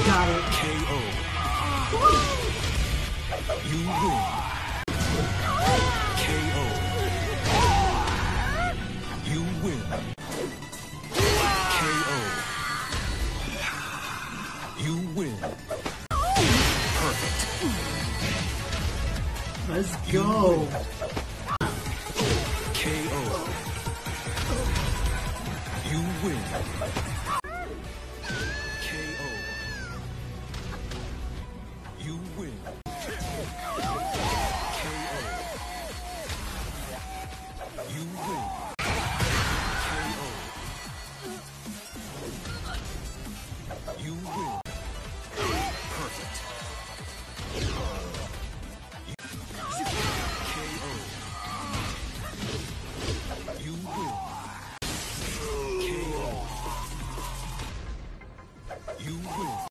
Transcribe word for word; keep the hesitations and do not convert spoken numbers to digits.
got it. K O. You win. K O. You win. K O. You win. Perfect. Let's go. K O. You win. K O. You win. K O. You win. K O. You win. Perfect. K O. You win. K O. You win.